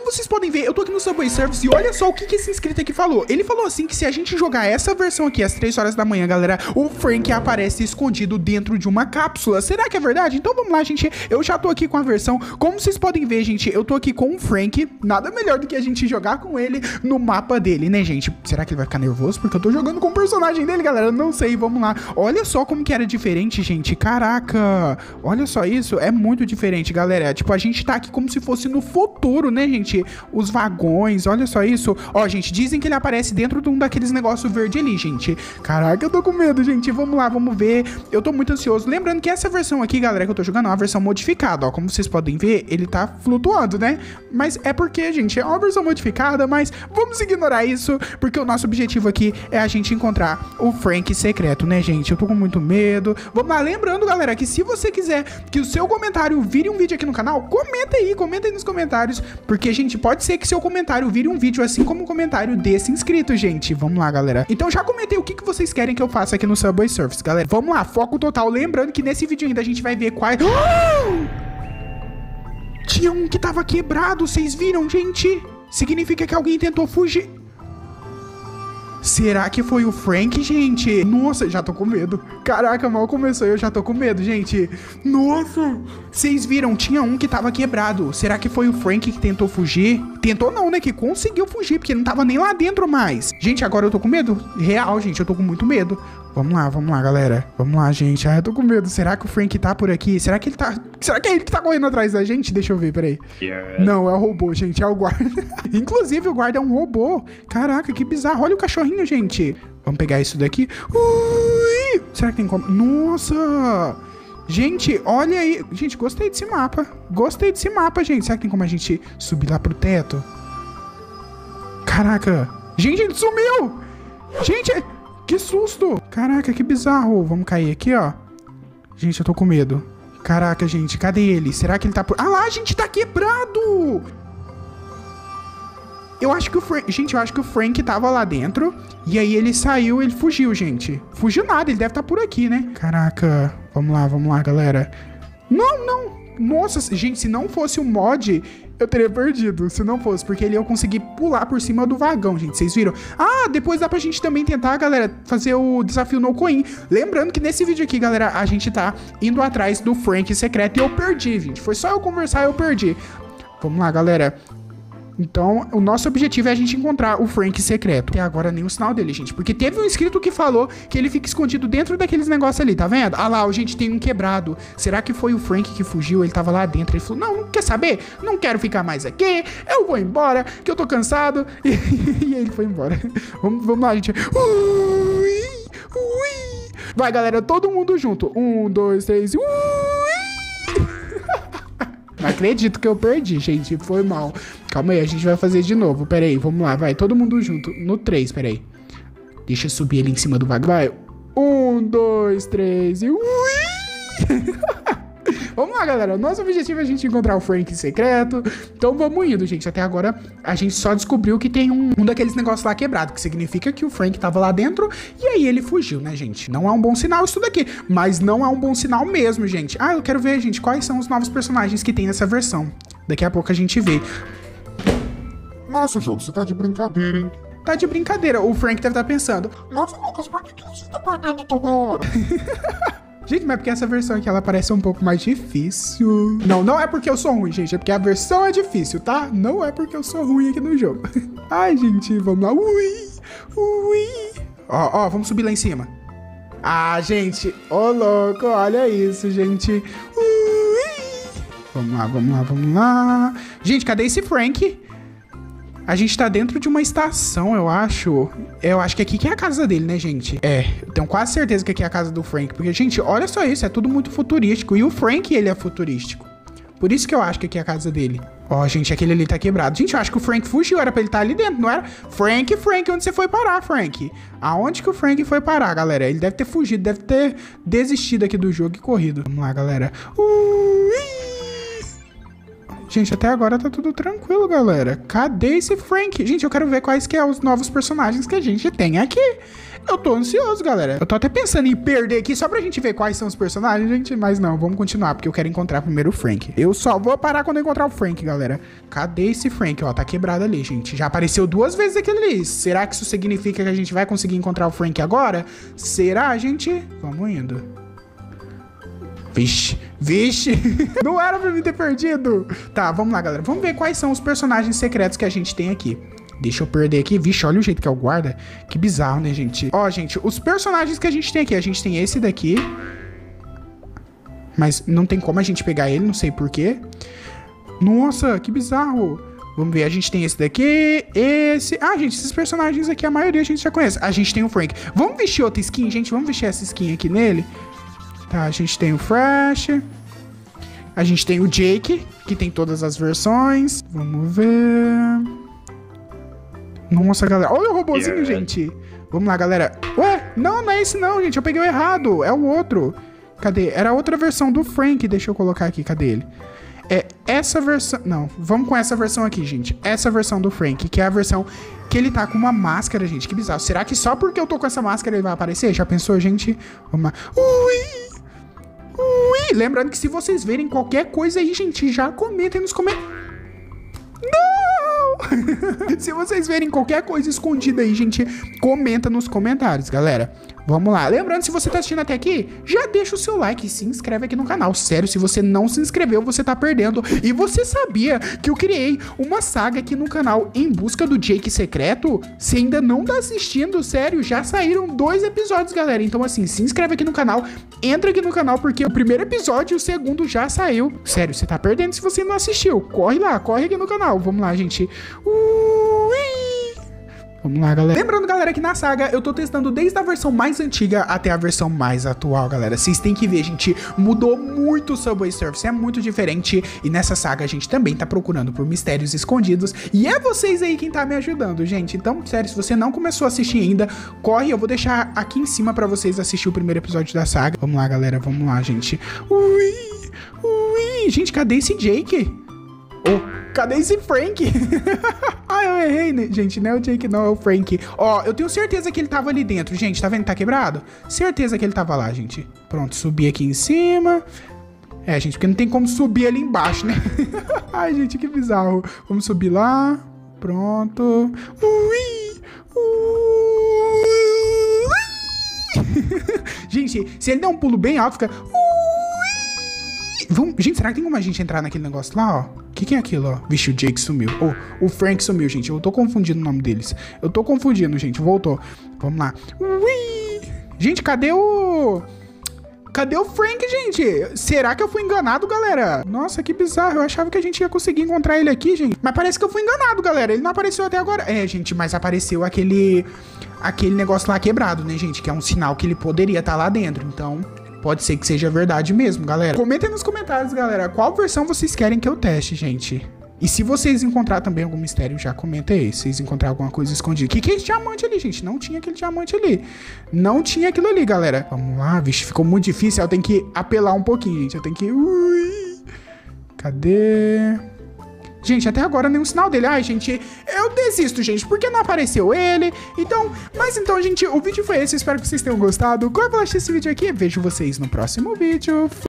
vocês podem ver, eu tô aqui no Subway Surfers e olha só o que esse inscrito aqui falou. Ele falou assim que se a gente jogar essa versão aqui às 3 horas da manhã, galera, o Frank aparece escondido dentro de uma cápsula. Será que é verdade? Então vamos lá, gente. Eu já tô aqui com a versão. Como vocês podem ver, gente, eu tô aqui com o Frank. Nada melhor do que a gente jogar com ele no mapa dele, né, gente? Será que ele vai ficar nervoso? Porque eu tô jogando com o personagem dele, galera. Não sei, vamos lá. Olha só como que era diferente, gente. Caraca. Olha só isso. É muito diferente, galera. Tipo, a gente tá aqui como se fosse no futuro, né, gente? Os vagões, olha só isso. Ó, gente, dizem que ele aparece dentro de um daqueles negócios verde ali, gente. Caraca, eu tô com medo, gente. Vamos lá, vamos ver. Eu tô muito ansioso. Lembrando que essa versão aqui, galera, que eu tô jogando é uma versão modificada, ó. Como vocês podem ver, ele tá flutuando, né? Mas é porque, gente, é uma versão modificada, mas vamos ignorar isso, porque o nosso objetivo aqui é a gente encontrar o Frank secreto, né, gente? Eu tô com muito medo. Vamos lá, lembrando, galera, que se você quiser que o seu comentário vire um vídeo aqui no canal, comenta aí nos comentários, porque, gente, pode ser que seu comentário vire um vídeo assim como o comentário desse inscrito, gente. Vamos lá, galera. Então já comentei o que vocês querem que eu faça aqui no Subway Surfers, galera. Vamos lá, foco total. Lembrando que nesse vídeo ainda a gente vai ver quais... Tinha um que tava quebrado, vocês viram, gente? Significa que alguém tentou fugir. Será que foi o Frank, gente? Nossa, já tô com medo. Caraca, mal começou, eu já tô com medo, gente. Nossa. Vocês viram, tinha um que tava quebrado. Será que foi o Frank que tentou fugir? Tentou não, né? Que conseguiu fugir, porque não tava nem lá dentro mais. Gente, agora eu tô com medo. Real, gente, eu tô com muito medo. Vamos lá, galera. Vamos lá, gente. Ah, eu tô com medo. Será que o Frank tá por aqui? Será que ele tá... Será que é ele que tá correndo atrás da gente? Deixa eu ver, peraí. Yeah. Não, é o robô, gente. É o guarda. Inclusive, o guarda é um robô. Caraca, que bizarro. Olha o cachorrinho, gente. Vamos pegar isso daqui. Ui! Será que tem como... Nossa! Gente, olha aí. Gente, gostei desse mapa. Gostei desse mapa, gente. Será que tem como a gente subir lá pro teto? Caraca. Gente, ele sumiu! Gente... Que susto! Caraca, que bizarro. Vamos cair aqui, ó. Gente, eu tô com medo. Caraca, gente, cadê ele? Será que ele tá por... Ah lá, gente, tá quebrado! Eu acho que o Frank... Gente, eu acho que o Frank tava lá dentro. E aí ele saiu, ele fugiu, gente. Fugiu nada, ele deve estar por aqui, né? Caraca. Vamos lá, galera. Não. Nossa, gente, se não fosse o mod... Eu teria perdido, se não fosse, porque ele ia conseguir pular por cima do vagão, gente, vocês viram? Ah, depois dá pra gente também tentar, galera, fazer o desafio no coin. Lembrando que nesse vídeo aqui, galera, a gente tá indo atrás do Frank secreto e eu perdi, gente. Foi só eu conversar e eu perdi. Vamos lá, galera. Então, o nosso objetivo é a gente encontrar o Frank secreto. Até agora nem o sinal dele, gente. Porque teve um inscrito que falou que ele fica escondido dentro daqueles negócios ali, tá vendo? Ah lá, gente, tem um quebrado. Será que foi o Frank que fugiu? Ele tava lá dentro. Ele falou, não quer saber? Não quero ficar mais aqui. Eu vou embora, que eu tô cansado. E ele foi embora. Vamos lá, gente. Ui. Vai, galera, todo mundo junto. 1, 2, 3. Ui. Não acredito que eu perdi, gente. Foi mal. Calma aí, a gente vai fazer de novo. Pera aí, vamos lá. Vai, todo mundo junto. No 3, pera aí. Deixa eu subir ali em cima do vagão. Vai. 1, 2, 3 e... Ui! Vamos lá, galera. O nosso objetivo é a gente encontrar o Frank secreto. Então vamos indo, gente. Até agora a gente só descobriu que tem um daqueles negócios lá quebrado, que significa que o Frank tava lá dentro e aí ele fugiu, né, gente? Não é um bom sinal isso daqui, mas não é um bom sinal mesmo, gente. Ah, eu quero ver, gente, quais são os novos personagens que tem nessa versão. Daqui a pouco a gente vê. Nossa, jogo, você tá de brincadeira, hein? Tá de brincadeira. O Frank deve estar pensando. Nossa, Lucas, por que você tá parando toda hora? Gente, mas é porque essa versão aqui, ela parece um pouco mais difícil. Não é porque eu sou ruim, gente. É porque a versão é difícil, tá? Não é porque eu sou ruim aqui no jogo. Ai, gente, vamos lá. Ui. Ó, vamos subir lá em cima. Ah, gente. Ô, louco, olha isso, gente. Ui. Vamos lá. Gente, cadê esse Frank? A gente tá dentro de uma estação, eu acho. Eu acho que aqui que é a casa dele, né, gente? É, eu tenho quase certeza que aqui é a casa do Frank. Porque, gente, olha só isso, é tudo muito futurístico. E o Frank, ele é futurístico. Por isso que eu acho que aqui é a casa dele. Ó, gente, aquele ali tá quebrado. Gente, eu acho que o Frank fugiu, era pra ele estar ali dentro, não era? Frank, onde você foi parar, Frank? Aonde que o Frank foi parar, galera? Ele deve ter fugido, deve ter desistido aqui do jogo e corrido. Vamos lá, galera. Ui! Gente, até agora tá tudo tranquilo, galera. Cadê esse Frank? Gente, eu quero ver quais que é os novos personagens que a gente tem aqui. Eu tô ansioso, galera. Eu tô até pensando em perder aqui só pra gente ver quais são os personagens, gente. Mas não, vamos continuar, porque eu quero encontrar primeiro o Frank. Eu só vou parar quando eu encontrar o Frank, galera. Cadê esse Frank? Ó, tá quebrado ali, gente. Já apareceu 2 vezes aquele ali. Será que isso significa que a gente vai conseguir encontrar o Frank agora? Será, gente? Vamos indo. Vixe, vixe. Não era pra mim ter perdido. Tá, vamos lá, galera. Vamos ver quais são os personagens secretos que a gente tem aqui. Deixa eu perder aqui. Vixe, olha o jeito que é o guarda. Que bizarro, né, gente? Ó, gente, os personagens que a gente tem aqui. A gente tem esse daqui. Mas não tem como a gente pegar ele, não sei porquê. Nossa, que bizarro. Vamos ver, a gente tem esse daqui, esse... Ah, gente, esses personagens aqui, a maioria a gente já conhece. A gente tem o Frank. Vamos vestir outra skin, gente? Vamos vestir essa skin aqui nele? Tá, a gente tem o Fresh. A gente tem o Jake, que tem todas as versões. Vamos ver... Nossa, galera. Olha o robozinho, gente. Vamos lá, galera. Ué, não é esse não, gente. Eu peguei o errado. É o outro. Cadê? Era a outra versão do Frank. Deixa eu colocar aqui. Cadê ele? É essa versão... Não, vamos com essa versão aqui, gente. Essa versão do Frank, que é a versão que ele tá com uma máscara, gente. Que bizarro. Será que só porque eu tô com essa máscara ele vai aparecer? Já pensou, gente? Vamos lá. Ui! Ui! Lembrando que se vocês verem qualquer coisa aí, gente, já comentem nos comentários. Não! Se vocês verem qualquer coisa escondida aí, gente, comenta nos comentários, galera. Vamos lá. Lembrando, se você tá assistindo até aqui, já deixa o seu like e se inscreve aqui no canal. Sério, se você não se inscreveu, você tá perdendo. E você sabia que eu criei uma saga aqui no canal em busca do Jake secreto? Se ainda não tá assistindo, sério, já saíram 2 episódios, galera. Então, assim, se inscreve aqui no canal, entra aqui no canal, porque o primeiro episódio e o segundo já saiu. Sério, você tá perdendo se você não assistiu. Corre lá, corre aqui no canal. Vamos lá, gente. Vamos lá, galera. Lembrando, galera, que na saga eu tô testando desde a versão mais antiga até a versão mais atual, galera. Vocês têm que ver, gente, mudou muito o Subway Surfers, é muito diferente. E nessa saga a gente também tá procurando por mistérios escondidos. E é vocês aí quem tá me ajudando, gente. Então, sério, se você não começou a assistir ainda, corre, eu vou deixar aqui em cima pra vocês assistir o primeiro episódio da saga. Vamos lá, galera, vamos lá, gente. Ui, ui. Gente, cadê esse Jake? Oh, cadê esse Frank? Ah, eu errei, né? Gente, não é o Jake, não, é o Frank. Ó, eu tenho certeza que ele tava ali dentro, gente. Tá vendo? Tá quebrado? Certeza que ele tava lá, gente. Pronto, subi aqui em cima. É, gente, porque não tem como subir ali embaixo, né? Ai, gente, que bizarro. Vamos subir lá. Pronto. Ui! Ui! Gente, se ele der um pulo bem alto, fica... Vamos... Gente, será que tem como a gente entrar naquele negócio lá, ó? O que é aquilo, ó? Vixe, o Jake sumiu. Oh, o Frank sumiu, gente. Eu tô confundindo o nome deles. Eu tô confundindo, gente. Voltou. Vamos lá. Ui! Gente, cadê o... Cadê o Frank, gente? Será que eu fui enganado, galera? Nossa, que bizarro. Eu achava que a gente ia conseguir encontrar ele aqui, gente. Mas parece que eu fui enganado, galera. Ele não apareceu até agora. É, gente, mas apareceu aquele negócio lá quebrado, né, gente? Que é um sinal que ele poderia estar lá dentro. Então... pode ser que seja verdade mesmo, galera. Comentem nos comentários, galera, qual versão vocês querem que eu teste, gente. E se vocês encontrar também algum mistério, já comenta aí. Se vocês encontrar alguma coisa escondida. O que é esse diamante ali, gente? Não tinha aquele diamante ali. Não tinha aquilo ali, galera. Vamos lá, vixe, ficou muito difícil. Eu tenho que apelar um pouquinho, gente. Eu tenho que... Ui. Cadê... Gente, até agora nenhum sinal dele. Ai, gente, eu desisto, gente, porque não apareceu ele. Então, mas então, gente, o vídeo foi esse. Espero que vocês tenham gostado. Corre pra assistir esse vídeo aqui. Vejo vocês no próximo vídeo.